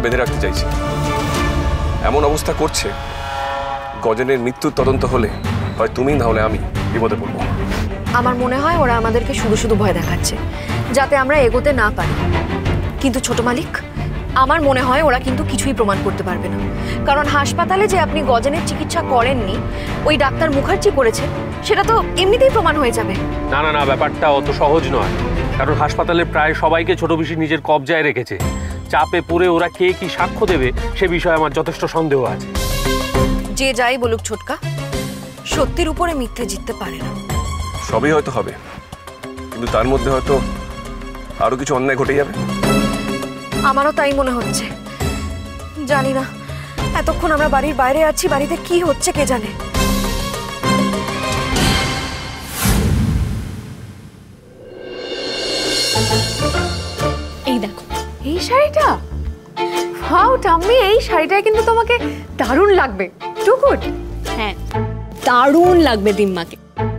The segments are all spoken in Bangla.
বেঁধে রাখতে চাইছি। এমন অবস্থা করছে, গজেনের মৃত্যুর তদন্ত হলে হয় তুমি না হলে আমি বিপদে পড়বো। আমার মনে হয় ওরা আমাদেরকে শুধু শুধু ভয় দেখাচ্ছে যাতে আমরা এগোতে না পারি। কিন্তু ছোট মালিক, আমার মনে হয় ওরা কিন্তু কিছুই প্রমাণ করতে পারবে না, কারণ হাসপাতালে যে আপনি গজেনের চিকিৎসা করেননি, ওই ডাক্তার মুখার্জি করেছে, সেটা তো এমনিতেই প্রমাণ হয়ে যাবে। না না না, ব্যাপারটা অত সহজ নয়, কারণ হাসপাতালে প্রায় সবাইকে ছোট পিসি নিজের কবজায় রেখেছে। চাপে পড়ে ওরা কে কি সাক্ষ্য দেবে সে বিষয়ে আমার যথেষ্ট সন্দেহ আছে। যে যাই বলুক ছোটকা, সত্যির উপরে মিথ্যে জিততে পারে না। সবই হয়তো হবে, কিন্তু তার মধ্যে হয়তো আরো কিছু অন্যায় ঘটে যাবে। আমারও তাই মনে হচ্ছে। জানি না, এতক্ষণ আমরা বাড়ির বাইরে আছি, বাড়িতে কি হচ্ছে কে জানে। এই দেখো এই শাড়িটা, ওয়াও টাম্মি, এই শাড়িটা কিন্তু তোমাকে দারুণ লাগবে। Too good. হ্যাঁ, দারুণ লাগবে দিম্মাকে।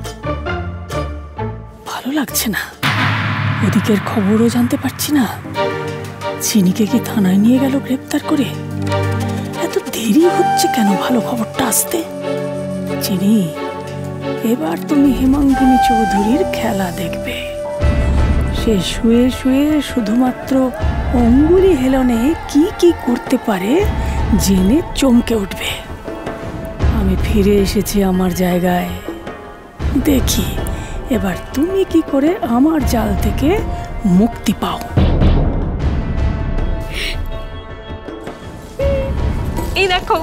ভালো লাগছে না, ওদিকের খবরও জানতে পারছি না। চিনিকে কি থানায় নিয়ে গেল গ্রেপ্তার করে? এত দেরি হচ্ছে কেন ভালো খবরটা আসতে? চিনি, এবার তুমি হেমাঙ্গিনী চৌধুরীর খেলা দেখবে। সে শুয়ে শুয়ে শুধুমাত্র অঙ্গুলি হেলনে কি কি করতে পারে জেনে চমকে উঠবে। আমি ফিরে এসেছি আমার জায়গায়, দেখি এবার তুমি কি করে আমার জাল থেকে মুক্তি পাও। এই দেখো।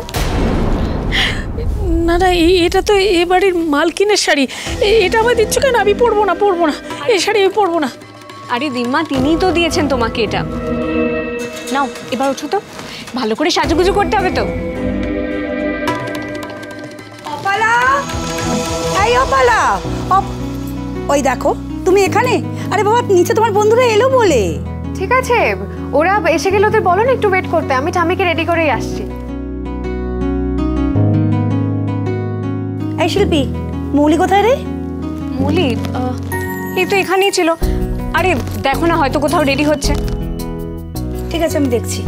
না না, এটা তো এ বাড়ির মালকিনের শাড়ি। এটা আমায় দিচ্ছ কেন? আমি পরবো না, পরবো না, এই শাড়ি আমি পরবো না। আরে দিম্মা, তিনিই তো দিয়েছেন তোমাকে এটা। নাও এবার ওঠো তো, ভালো করে সাজুগুজু করতে হবে তো। অপালা, এই অপালা, ওই দেখো তুমি এখানে। আরে বাবা, নিচে তোমার বন্ধুরা এলো বলে। ঠিক আছে, ওরা এসে গেলে ওদের বলো না একটু ওয়েট করতে, আমি ঠাম্মিকে রেডি করেই আসছি। এই শিল্পী, মৌলি কোথায় রে? মৌলি এই তো এখানেই ছিল। আরে দেখো না, হয়তো কোথাও রেডি হচ্ছে। ঠিক আছে, আমি দেখছি।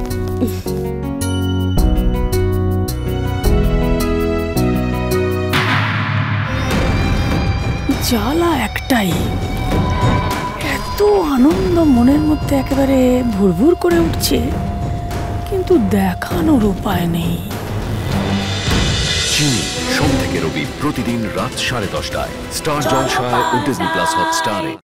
জ্বালা একটাই, এত আনন্দ মনের মধ্যে একেবারে ভুরভুর করে উঠছে, কিন্তু দেখানোর উপায় নেই। চিনি সোম থেকে রবি প্রতিদিন রাত 10:30টায় স্টার জলসায় ও ডিজনি প্লাস হটস্টারে।